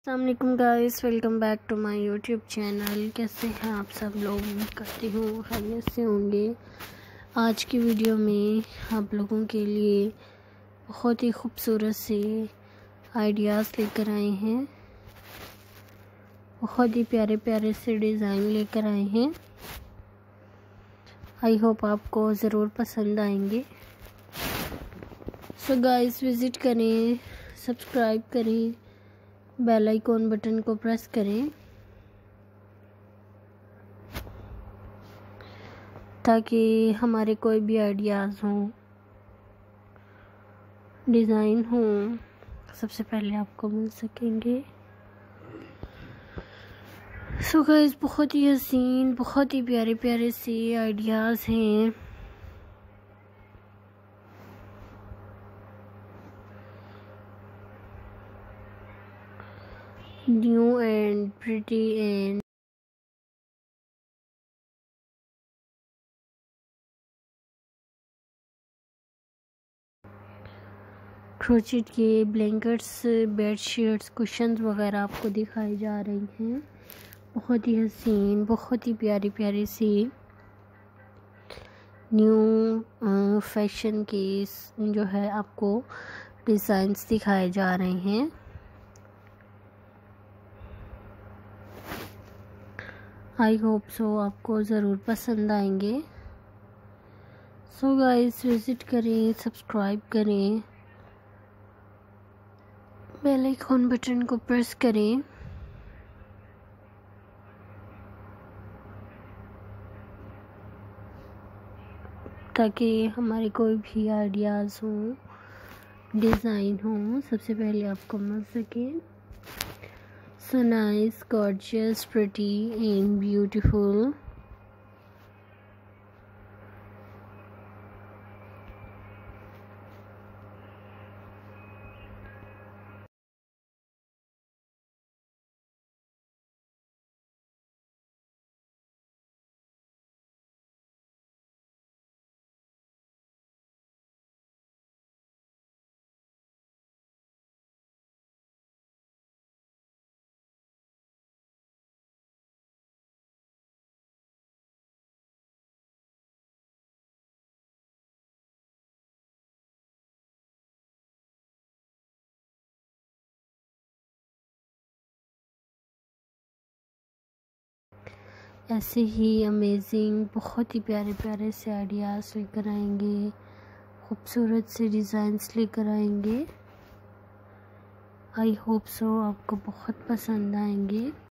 अस्सलाम वालेकुम guys, welcome back to my YouTube channel. कैसे हैं आप सब लोग? उम्मीद करती हूँ खैरियत से होंगे। आज की वीडियो में आप लोगों के लिए बहुत ही खूबसूरत से आइडियाज़ लेकर आए हैं। बहुत ही प्यारे प्यारे से डिज़ाइन लेकर आए हैं। आई होप आपको ज़रूर पसंद आएंगे। सो गाइस, विज़िट करें, सब्सक्राइब करें, बेल आइकॉन बटन को प्रेस करें ताकि हमारे कोई भी आइडियाज़ हों, डिज़ाइन हों, सबसे पहले आपको मिल सकेंगे। सो गाइस, बहुत ही हसीन, बहुत ही प्यारे प्यारे से आइडियाज़ हैं। New and pretty and crochet के ब्लैंकेट्स, बेडशीट्स, कुशन्स वगैरह आपको दिखाई जा रही हैं। बहुत ही हसीन, बहुत ही प्यारी प्यारी सी न्यू फैशन के जो है आपको डिज़ाइंस दिखाए जा रहे हैं। आई होप सो आपको ज़रूर पसंद आएंगे। सो गाइस, विज़िट करें, सब्सक्राइब करें, बेल आइकॉन बटन को प्रेस करें ताकि हमारे कोई भी आइडियाज़ हों, डिज़ाइन हों, सबसे पहले आपको मिल सके। So nice, gorgeous, pretty and beautiful. ऐसे ही अमेजिंग, बहुत ही प्यारे प्यारे से आइडियाज़ लेकर आएंगे, खूबसूरत से डिज़ाइंस लेकर आएंगे। आई होप सो आपको बहुत पसंद आएंगे।